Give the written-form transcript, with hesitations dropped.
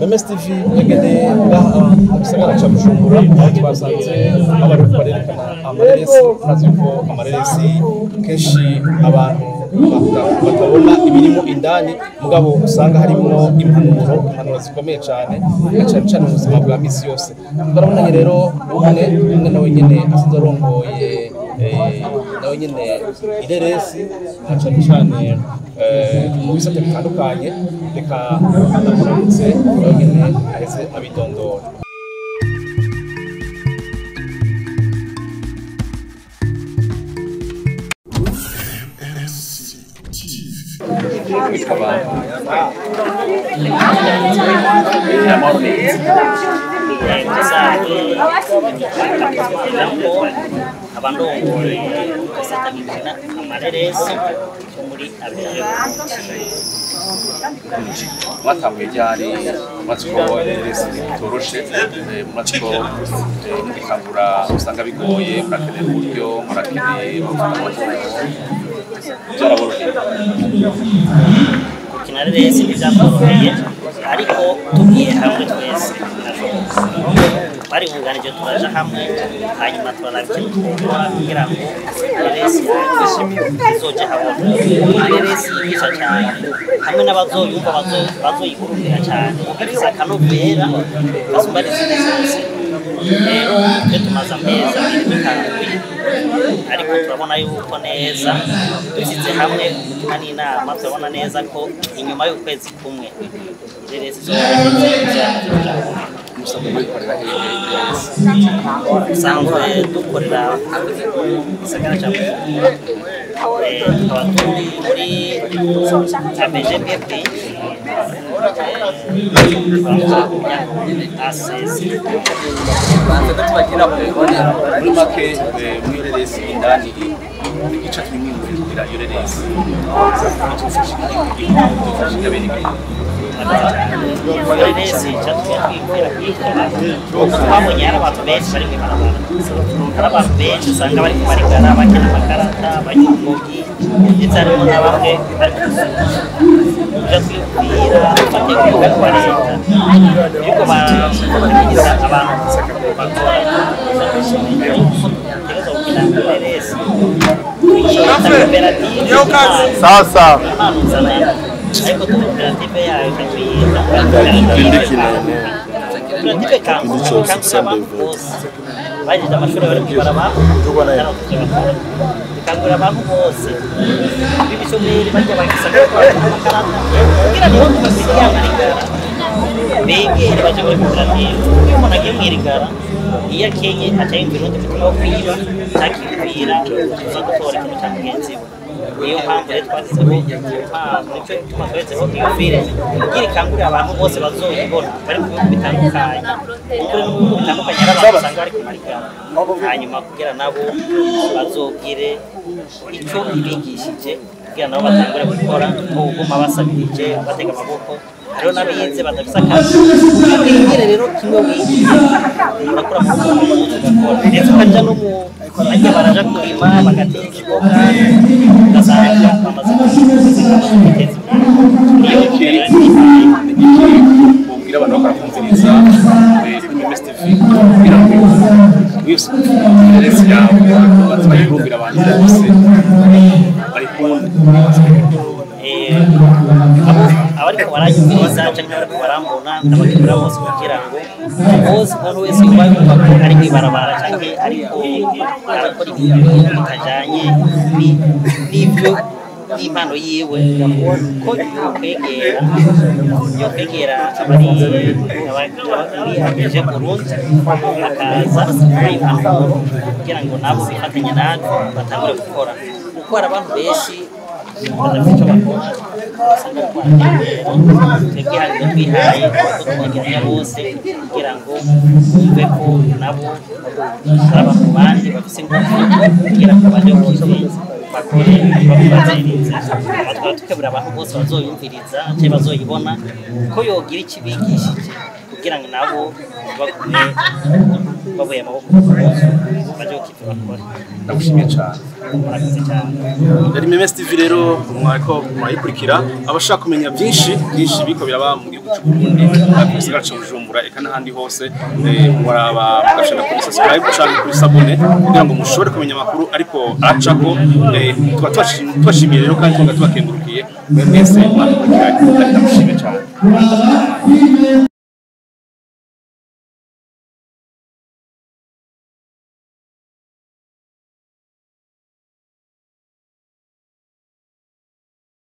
MS TV yageneye ngaha mu gisagara ca Bujumbura aho twasanze abari barerekana amareresi urazi ko amareresi kenshi abantu batabona ibirimo indani mugabo usanga harimo impanuro zikomeye cyane cyane mu buzima bwa misi yose turabonanye rero umwe nawe nyene asizorongoye nawe nyene ireresi cyane mu bisate bitandukanye reka ndamuramutse nawe nyene aheze abidondora. Abandongo kasatagikina amareresi muri abije mwatamwe ryari matsko reresi toroshe matsko ikangura usanga bigoye murakeneye uburyo murakeneye gukina reresi ntibyakoroheye ariko tugiye hamwe twese bari bunganije turaje hamwe hanyuma turabikora kugira ngo reresi izoje habona reresi yigisha cyane hamwe n'abazoyumva bazoyikurikira cyane ifise akanovera gasumba n'izindi zose rero twe tumaze amezi abiri dutanguye ariko turabona yuko neza dushyize hamwe umutima n'inama turabona neza ko inyuma y'ukwezi kumwe reresi usanzwe dukorera gisagara cya Bujumbura tukaba turi muri ABGPP muri make muri reresi indani igice twimwimurira iyo reresi reresi cyatuma kwikora kuko twabonye hari abantu benshi bari kwibarabara hari abantu benshi usanga bari kubarigana bakina amakarata bakina umugi ndetse harimo na bamwe bari kuja kwibwira bafate kuvuga kwa leta yuko bagiza abantu bakora reresi sasa ariko koperative yayo ikatuyita koperative kangura abantu bose bagize amashuri bari kwibarabara ikangura abantu bose b'ibishomeri bajya bagisanga amakarata kugira niho tubasigiyamurigara begere baje muri koperative iyo umuntu agiye mwirigara iyo akenye aca yumvira undi mutima wo kwiba ntakibwira uza gutora ikintu cya mugenzi we niyo mpamvu rero twashyizeho impamvu nicyo gituma twagezeho iyo fire kugira ikangurira abantu bose bazoyibona bari mu bihugu bitandukanye kuko mu bihugu bitandukanye hari abantu usanga bari kumarigara hanyuma kugira nabo bazogire icyo ibigishije kugira nabo batangure gukora nko kuguma basabirije batega amaboko hariho n'abize badafise akazi kugira rero kimwe wigiye urakora mu ugakora ndetse ukaja no mu bajya baraja kurima bagateka imboga ugasanga bamaze kwiteza niyo ubwira abantu bakakumviriza MS TV kugira ngo wese reresi yawe bazayirumbira abantu bose bari kumwe abariko baranyumviriza cyangwa abariko barambona ndabakebura bose kugira ngo bose umuntu wese yumva ko ari kwibarabara cyangwa ariko arakora ibintu bitajanye n'ibyo impano yiwe ko yokwegera abari abeje Burundi bakaza impanuro kugira ngo nabo bifatanye natwe batangure gukora kuko hari abantu benshi badafite icyo bakora usanga twebwe hari twihaye ko twageranya bose kugira ngo bumve ko nabo baraba mu bandi bafite ingufu kugira ngo baje kuzirinza bakore bazirinze bakaba tukabura abantu bose bazoyumviriza cyangwa bazoyibona ko yogira ikibigishije kugira ngo nabo bagume bavuye amaboko baje gukita bakora. Ndagushimiye cyane. murakoze cyane. Yari Memes TV rero mwariko murayikurikira abashaka kumenya byinshi biko biraba mu gihugu cy'u Burundi ku gisagara cya Bujumbura eka n'ahandi hose muraba mugashaka kuri subscribe cyangwa kuri sabone kugira ngo mushobore kumenya amakuru ariko aracako tuba twashimiye rero kandi tubakengurukiye mwese mwakurikiranye ndamushimye cyane.